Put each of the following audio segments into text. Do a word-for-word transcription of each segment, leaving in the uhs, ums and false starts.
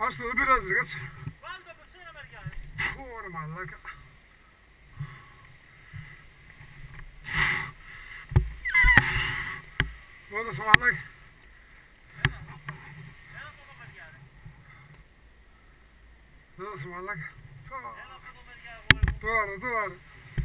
Άστο, δεν πειράζει, ρε, κάτσε. Βάλτε από σένα μεριά. Ωρε μαλάκα. Δώτα στο μαλάκι. Έλα από εδώ μεριά, ρε. Δώτα στο μαλάκι. Έλα από εδώ μεριά, αγόρι μου. Τώρα ρε, τώρα ρε.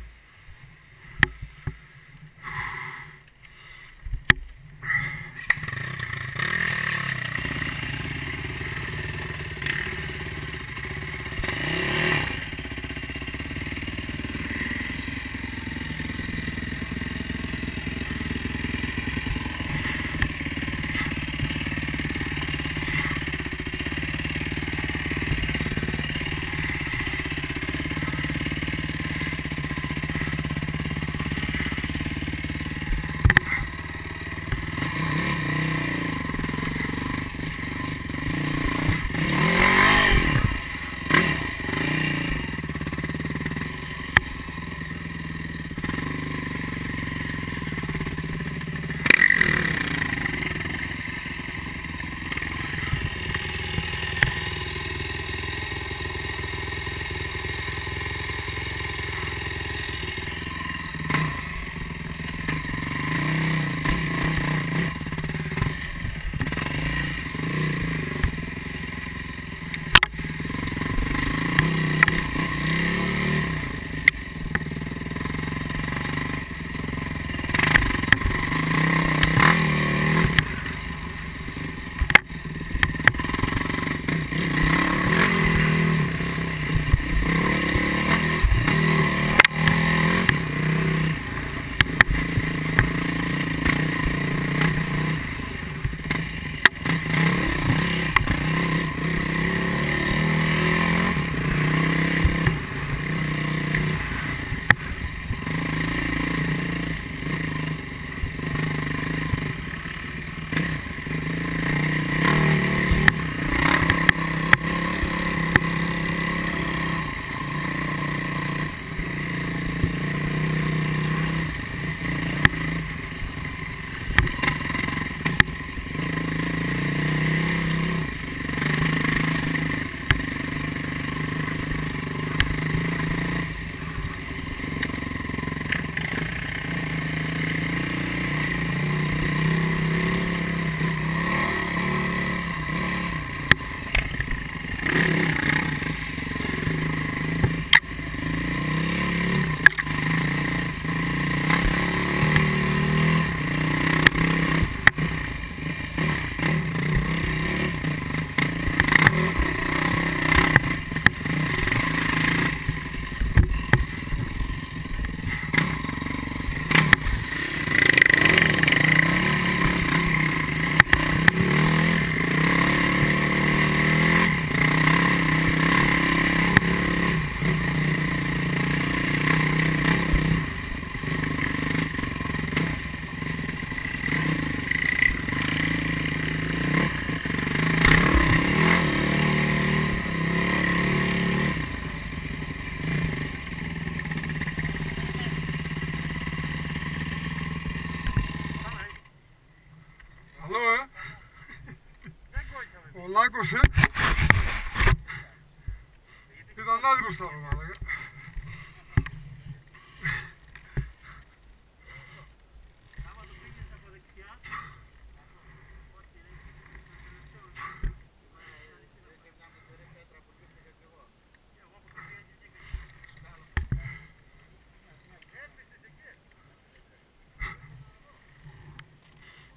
Ο Λάκος, ε. Ήταν άδικος τώρα, μάλακα.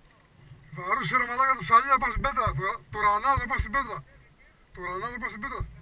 Βαρούσε ρε μαλάκα το ψαλί να πας στην πέτρα, το, το ρανάδο να πας στην πέτρα. Το ρανάδο να πας στην πέτρα.